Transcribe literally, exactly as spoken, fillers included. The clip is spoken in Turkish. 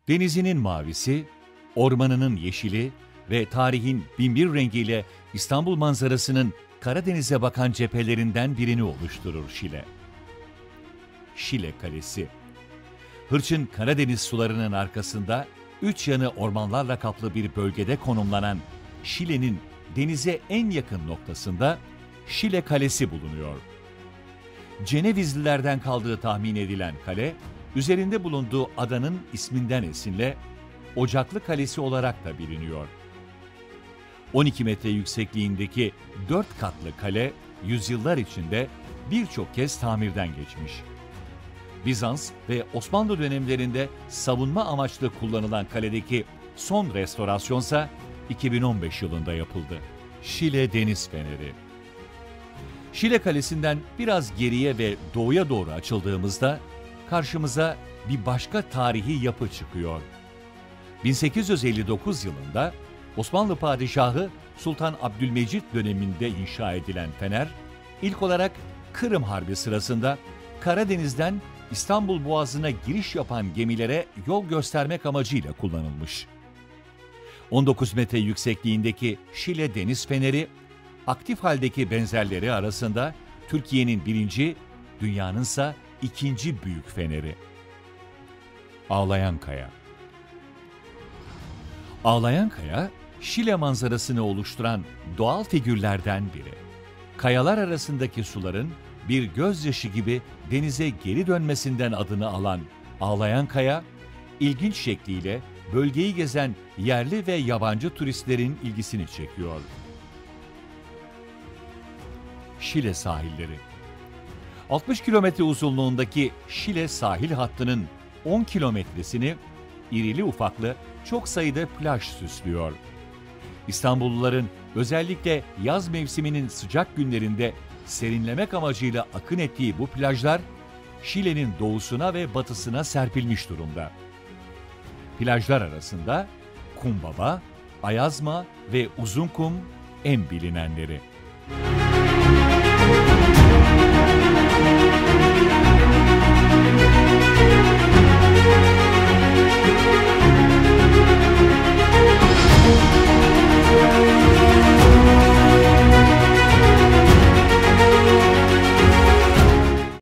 Denizinin mavisi, ormanının yeşili ve tarihin binbir rengiyle İstanbul manzarasının Karadeniz'e bakan cephelerinden birini oluşturur Şile. Şile Kalesi. Hırçın Karadeniz sularının arkasında üç yanı ormanlarla kaplı bir bölgede konumlanan Şile'nin denize en yakın noktasında Şile Kalesi bulunuyor. Cenevizlilerden kaldığı tahmin edilen kale, üzerinde bulunduğu adanın isminden esinle Ocaklı Kalesi olarak da biliniyor. on iki metre yüksekliğindeki dört katlı kale, yüzyıllar içinde birçok kez tamirden geçmiş. Bizans ve Osmanlı dönemlerinde savunma amaçlı kullanılan kaledeki son restorasyonsa iki bin on beş yılında yapıldı. Şile Deniz Feneri. Şile Kalesi'nden biraz geriye ve doğuya doğru açıldığımızda karşımıza bir başka tarihi yapı çıkıyor. bin sekiz yüz elli dokuz yılında Osmanlı Padişahı Sultan Abdülmecit döneminde inşa edilen fener, ilk olarak Kırım Harbi sırasında Karadeniz'den İstanbul Boğazı'na giriş yapan gemilere yol göstermek amacıyla kullanılmış. on dokuz metre yüksekliğindeki Şile Deniz Feneri, aktif haldeki benzerleri arasında Türkiye'nin birinci, dünyanınsa ikinci büyük feneri. Ağlayan Kaya. Ağlayan Kaya, Şile manzarasını oluşturan doğal figürlerden biri. Kayalar arasındaki suların bir gözyaşı gibi denize geri dönmesinden adını alan Ağlayan Kaya, ilginç şekliyle bölgeyi gezen yerli ve yabancı turistlerin ilgisini çekiyor. Şile sahilleri. altmış kilometre uzunluğundaki Şile sahil hattının on kilometresini irili ufaklı çok sayıda plaj süslüyor. İstanbulluların özellikle yaz mevsiminin sıcak günlerinde serinlemek amacıyla akın ettiği bu plajlar, Şile'nin doğusuna ve batısına serpilmiş durumda. Plajlar arasında Kumbaba, Ayazma ve Uzunkum en bilinenleri.